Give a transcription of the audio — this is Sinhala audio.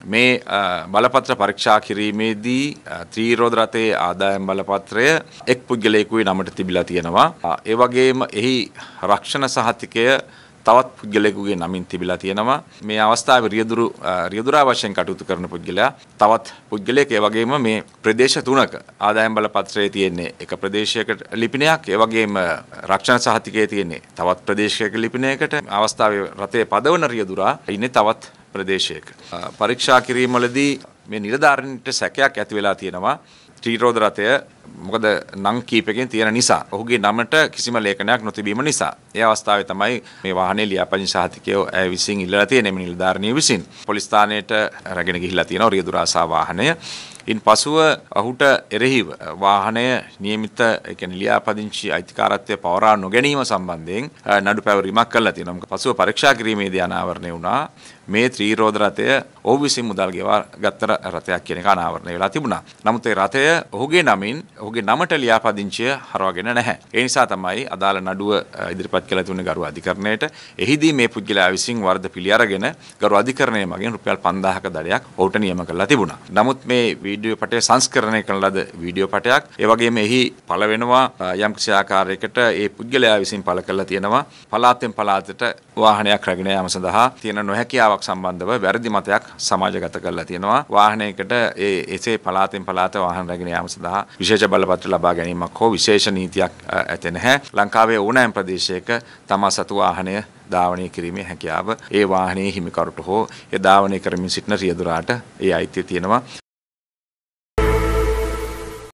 මේ බලපත්‍ර පරීක්ෂා කිරීමේදී ත්‍රිරෝද රථයේ ආදායම් බලපත්‍රය එක් පුද්ගලයෙකුගේ නමට තිබිලා තියෙනවා. ඒ වගේම එහි රක්ෂණ සහතිකය තවත් පුද්ගලයෙකුගේ නමින් තිබිලා තියෙනවා. මේ අවස්ථාවේ රියදුරා වශයෙන් කටයුතු කරන පුද්ගලයා තවත් පුද්ගලයෙක්. ඒ වගේම මේ ප්‍රදේශ තුනක ආදායම් බලපත්‍රයේ තියෙන්නේ එක ප්‍රදේශයකට ලිපිනයක්. ඒ වගේම රක්ෂණ සහතිකයේ තියෙන්නේ තවත් ප්‍රදේශයක ලිපිනයකට. අවස්ථාවේ රථයේ පදවන රියදුරා ඉන්නේ තවත් ප්‍රදේශයක. පරීක්ෂා කිරීමවලදී මේ නිලධාරීන්ට සැකයක් ඇති වෙලා තියෙනවා. ත්‍රිරෝද රථය මොකද නම් කීපකින් තියෙන නිසා ඔහුගේ නමට කිසිම ලේඛනයක් නොතිබීම නිසා ඒ අවස්ථාවේ තමයි මේ වාහනේ ලියාපදිංචි සහතිකය ඇය විසින් ඉල්ලලා තියෙන්නේ මේ නිලධාරිනිය විසින් පොලිස් ස්ථානයට රැගෙන ගිහිල්ලා තියෙනවා රියදුරා සහ වාහනය. ඉන් පසුව ඔහුට එරෙහිව වාහනය නියමිත ඒ කියන්නේ ලියාපදිංචි අයිතිකාරත්වය පවරා නොගැනීම සම්බන්ධයෙන් නඩු පැවරීමක් කළා තියෙනවා. පසුව පරීක්ෂා කිරීමේදී අනාවරණය වුණා මේ ත්‍රිරෝද රථය ඔහු විසින් මුදල් ගෙවා ගත්ත රථයක් කියන එක අනාවරණය වෙලා තිබුණා. නමුත් ඒ රථය ඔහුගේ නමින් ඔහුගේ නමට ලියාපදිංචිය හරවගෙන නැහැ. ඒ නිසා තමයි අදාළ නඩුව ඉදිරිපත් කළ තුනේ ගරු අධිකරණයට. එහිදී මේ පුද්ගලයා විසින් වරද පිළි අරගෙන ගරු අධිකරණය මගින් රුපියල් 5000ක දඩයක් ඔහුට නියම කළා තිබුණා. නමුත් මේ වීඩියෝ පටය සංස්කරණය කරන ලද වීඩියෝ පටයක් ඒ වගේම එහි පළ වෙනවා යම් කිසි ආකාරයකට ඒ පුද්ගලයා විසින් පළ කරලා තියෙනවා පළාතෙන් පළාතට වාහනයක් රැගෙන යාම සඳහා තියෙන නොහැකියාවක් සම්බන්ධව වැරදි මතයක් සමාජගත කරලා තියෙනවා. වාහනයකට එසේ පළාතෙන් පළාත වාහන රැගෙන යාම සඳහා විශේෂ බලපත්‍ර ලබා ගැනීමක් හෝ විශේෂ නීතියක් ඇත්තේ නැහැ. ලංකාවේ ඕනෑම ප්‍රදේශයක තමා සතු වාහනය ධාවනය කිරීමේ හැකියාව ඒ වාහනයේ හිමිකරුට හෝ ඒ ධාවනය කරමින් සිටින රියදුරාට ඒ අයිතිය තියෙනවා.